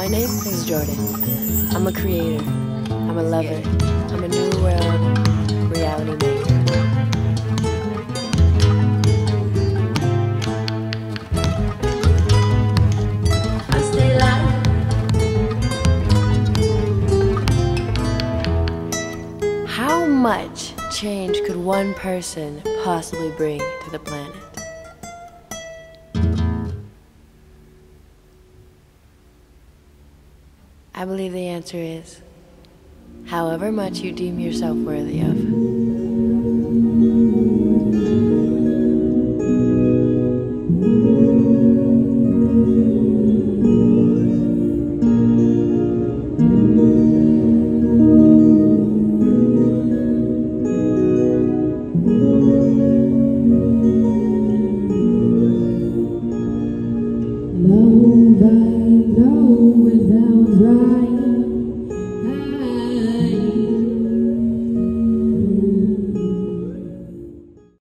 My name is Jordan. I'm a creator. I'm a lover. I'm a new world reality maker. I stay alive. How much change could one person possibly bring to the planet? I believe the answer is however much you deem yourself worthy of.